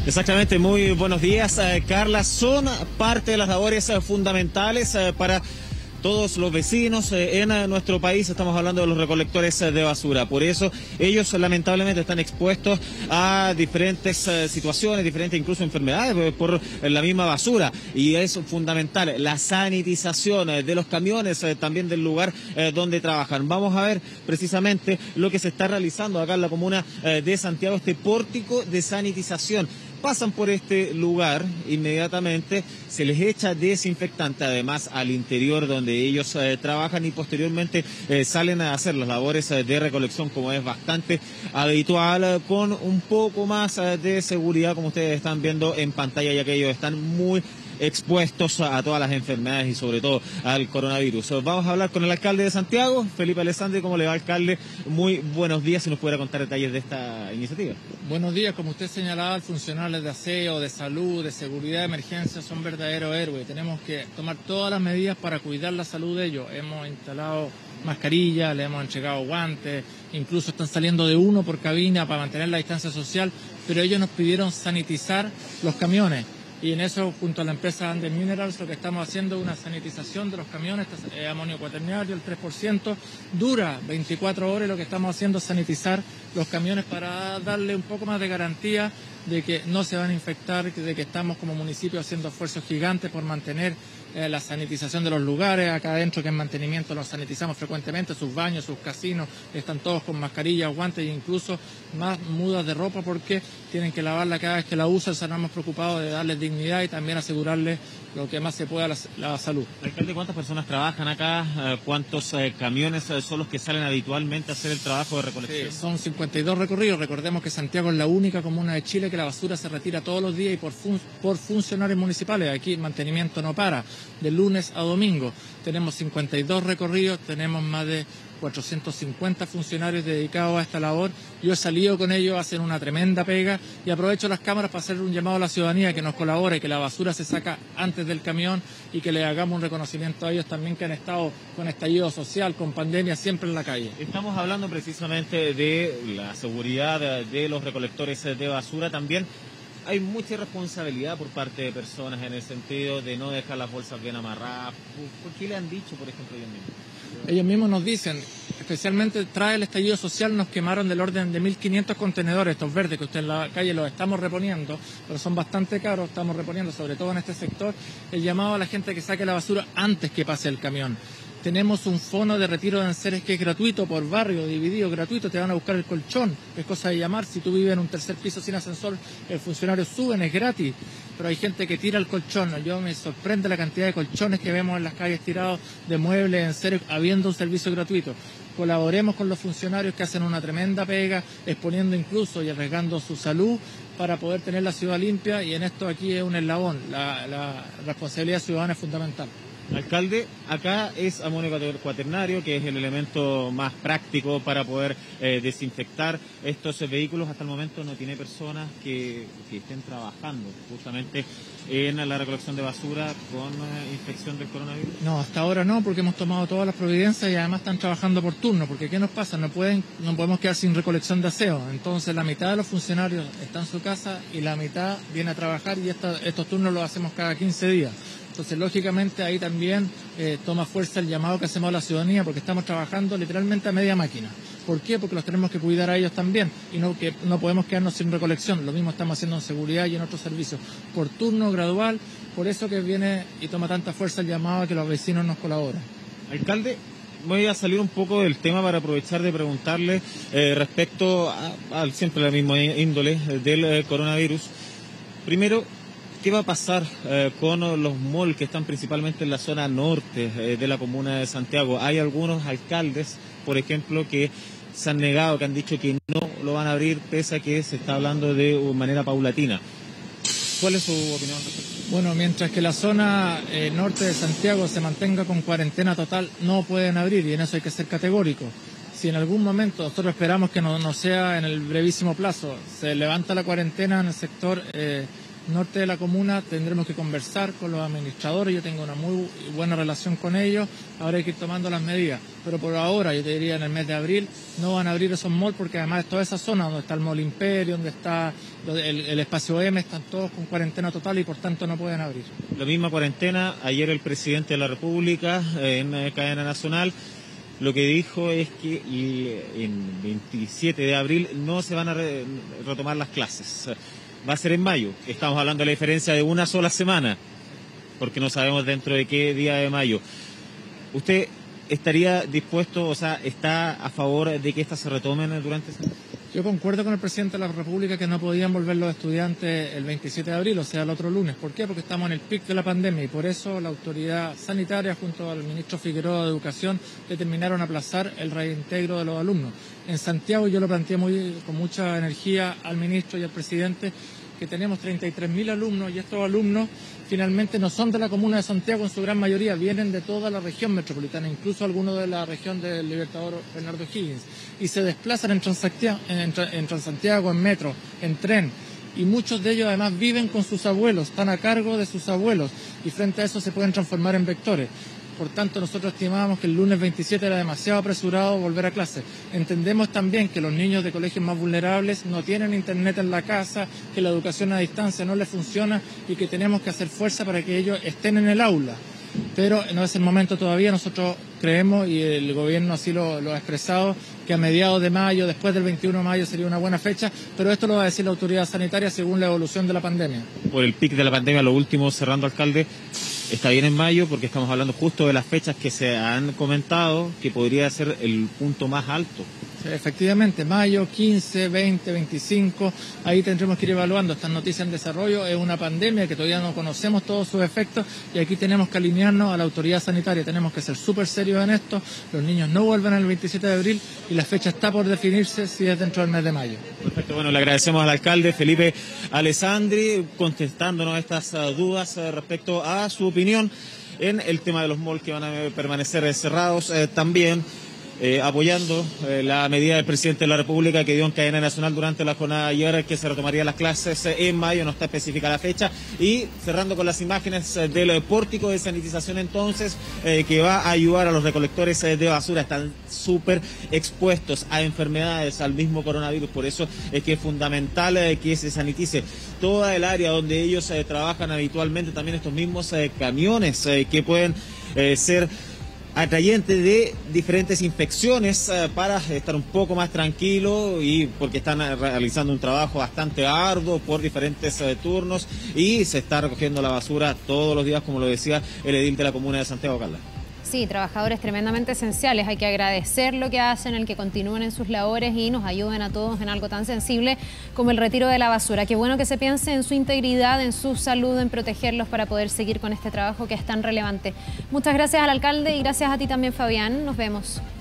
Exactamente, muy buenos días, Carla. Son parte de las labores fundamentales para todos los vecinos en nuestro país. Estamos hablando de los recolectores de basura. Por eso ellos lamentablemente están expuestos a diferentes situaciones, diferentes incluso enfermedades por la misma basura. Y es fundamental la sanitización de los camiones, también del lugar donde trabajan. Vamos a ver precisamente lo que se está realizando acá en la comuna de Santiago, este pórtico de sanitización. Pasan por este lugar, inmediatamente se les echa desinfectante, además al interior donde ellos trabajan, y posteriormente salen a hacer las labores de recolección, como es bastante habitual, con un poco más de seguridad, como ustedes están viendo en pantalla, ya que ellos están muy expuestos a todas las enfermedades y sobre todo al coronavirus. Vamos a hablar con el alcalde de Santiago, Felipe Alessandri. ¿Cómo le va, alcalde? Muy buenos días, si nos pudiera contar detalles de esta iniciativa. Buenos días. Como usted señalaba, funcionarios de aseo, de salud, de seguridad, de emergencia son verdaderos héroes. Tenemos que tomar todas las medidas para cuidar la salud de ellos. Hemos instalado mascarillas, le hemos entregado guantes, incluso están saliendo de uno por cabina para mantener la distancia social, pero ellos nos pidieron sanitizar los camiones. Y en eso, junto a la empresa Andes Minerals, lo que estamos haciendo es una sanitización de los camiones, amonio cuaternario, el 3%, dura 24 horas, y lo que estamos haciendo es sanitizar los camiones para darle un poco más de garantía de que no se van a infectar, de que estamos como municipio haciendo esfuerzos gigantes por mantener la sanitización de los lugares. Acá adentro, que en mantenimiento los sanitizamos frecuentemente, sus baños, sus casinos, están todos con mascarillas, guantes e incluso más mudas de ropa, porque tienen que lavarla cada vez que la usan. Estamos preocupados de darles dignidad y también asegurarles lo que más se pueda la salud. Alcalde, ¿cuántas personas trabajan acá? ¿Cuántos camiones son los que salen habitualmente a hacer el trabajo de recolección? Sí, son 52 recorridos. Recordemos que Santiago es la única comuna de Chile que la basura se retira todos los días y por funcionarios municipales. Aquí el mantenimiento no para, de lunes a domingo. Tenemos 52 recorridos, tenemos más de 450 funcionarios dedicados a esta labor. Yo he salido con ellos, hacen una tremenda pega, y aprovecho las cámaras para hacer un llamado a la ciudadanía que nos colabore, que la basura se saca antes del camión y que le hagamos un reconocimiento a ellos también, que han estado con estallido social, con pandemia, siempre en la calle. Estamos hablando precisamente de la seguridad de los recolectores de basura. También hay mucha irresponsabilidad por parte de personas en el sentido de no dejar las bolsas bien amarradas. ¿Por qué le han dicho, por ejemplo, ellos mismos? Ellos mismos nos dicen, especialmente tras el estallido social, nos quemaron del orden de 1.500 contenedores, estos verdes que usted en la calle los estamos reponiendo, pero son bastante caros, estamos reponiendo, sobre todo en este sector, el llamado a la gente que saque la basura antes que pase el camión. Tenemos un fono de retiro de enseres que es gratuito, por barrio, dividido, gratuito. Te van a buscar el colchón, es cosa de llamar. Si tú vives en un tercer piso sin ascensor, el funcionario suben, es gratis. Pero hay gente que tira el colchón. Yo me sorprende la cantidad de colchones que vemos en las calles tirados, de muebles, enseres, habiendo un servicio gratuito. Colaboremos con los funcionarios que hacen una tremenda pega, exponiendo incluso y arriesgando su salud para poder tener la ciudad limpia, y en esto aquí es un eslabón. La responsabilidad ciudadana es fundamental. Alcalde, acá es amonio cuaternario, que es el elemento más práctico para poder desinfectar estos vehículos. Hasta el momento no tiene personas que estén trabajando justamente en la recolección de basura con infección del coronavirus. No, hasta ahora no, porque hemos tomado todas las providencias y además están trabajando por turno, porque ¿qué nos pasa? No podemos quedar sin recolección de aseo. Entonces la mitad de los funcionarios está en su casa y la mitad viene a trabajar, y estos turnos los hacemos cada 15 días. Entonces, lógicamente, ahí también toma fuerza el llamado que hacemos a la ciudadanía, porque estamos trabajando literalmente a media máquina. ¿Por qué? Porque los tenemos que cuidar a ellos también, y no podemos quedarnos sin recolección. Lo mismo estamos haciendo en seguridad y en otros servicios, por turno, gradual. Por eso que viene y toma tanta fuerza el llamado a que los vecinos nos colaboren. Alcalde, voy a salir un poco del tema para aprovechar de preguntarle respecto a siempre la misma índole del coronavirus. Primero, ¿qué va a pasar con los malls que están principalmente en la zona norte de la comuna de Santiago? Hay algunos alcaldes, por ejemplo, que se han negado, que han dicho que no lo van a abrir, pese a que se está hablando de manera paulatina. ¿Cuál es su opinión? Bueno, mientras que la zona norte de Santiago se mantenga con cuarentena total, no pueden abrir, y en eso hay que ser categórico. Si en algún momento, nosotros esperamos que no sea en el brevísimo plazo, se levanta la cuarentena en el sector norte de la comuna tendremos que conversar con los administradores, yo tengo una muy buena relación con ellos, ahora hay que ir tomando las medidas, pero por ahora, yo te diría en el mes de abril, no van a abrir esos malls porque además toda esa zona donde está el Mall Imperio, donde está el espacio M, están todos con cuarentena total y por tanto no pueden abrir. La misma cuarentena, ayer el presidente de la República en cadena nacional lo que dijo es que en 27 de abril no se van a retomar las clases. Va a ser en mayo. Estamos hablando de la diferencia de una sola semana, porque no sabemos dentro de qué día de mayo. ¿Usted estaría dispuesto, o sea, está a favor de que estas se retomen durante ese mes? Yo concuerdo con el presidente de la República que no podían volver los estudiantes el 27 de abril, o sea, el otro lunes. ¿Por qué? Porque estamos en el pic de la pandemia y por eso la autoridad sanitaria junto al ministro Figueroa de Educación determinaron aplazar el reintegro de los alumnos. En Santiago yo lo planteé con mucha energía al ministro y al presidente que tenemos 33.000 alumnos y estos alumnos finalmente no son de la comuna de Santiago, en su gran mayoría vienen de toda la región metropolitana, incluso algunos de la región del Libertador Bernardo Higgins, y se desplazan en Transantiago, en metro, en tren, y muchos de ellos además viven con sus abuelos, están a cargo de sus abuelos, y frente a eso se pueden transformar en vectores. Por tanto, nosotros estimábamos que el lunes 27 era demasiado apresurado volver a clase. Entendemos también que los niños de colegios más vulnerables no tienen internet en la casa, que la educación a distancia no les funciona y que tenemos que hacer fuerza para que ellos estén en el aula. Pero no es el momento todavía, nosotros creemos, y el gobierno así lo ha expresado, que a mediados de mayo, después del 21 de mayo sería una buena fecha, pero esto lo va a decir la autoridad sanitaria según la evolución de la pandemia. Por el pic de la pandemia, lo último, cerrando, alcalde, está bien en mayo porque estamos hablando justo de las fechas que se han comentado, que podría ser el punto más alto. Sí, efectivamente, mayo, 15, 20, 25, ahí tendremos que ir evaluando. Estas noticias en desarrollo, es una pandemia que todavía no conocemos todos sus efectos y aquí tenemos que alinearnos a la autoridad sanitaria, tenemos que ser súper serios en esto, los niños no vuelven el 27 de abril y la fecha está por definirse si es dentro del mes de mayo. Perfecto, bueno, le agradecemos al alcalde Felipe Alessandri contestándonos estas dudas respecto a su opinión en el tema de los malls que van a permanecer cerrados, también apoyando la medida del presidente de la República que dio en cadena nacional durante la jornada de ayer, que se retomarían las clases en mayo, no está específica la fecha, y cerrando con las imágenes del pórtico de sanitización entonces, que va a ayudar a los recolectores de basura, están súper expuestos a enfermedades, al mismo coronavirus, por eso es que es fundamental que se sanitice toda el área donde ellos trabajan habitualmente, también estos mismos camiones que pueden ser atrayente de diferentes infecciones para estar un poco más tranquilo y porque están realizando un trabajo bastante arduo por diferentes turnos y se está recogiendo la basura todos los días, como lo decía el edil de la comuna de Santiago, Carla. Sí, trabajadores tremendamente esenciales, hay que agradecer lo que hacen, el que continúen en sus labores y nos ayuden a todos en algo tan sensible como el retiro de la basura. Qué bueno que se piense en su integridad, en su salud, en protegerlos para poder seguir con este trabajo que es tan relevante. Muchas gracias al alcalde y gracias a ti también, Fabián. Nos vemos.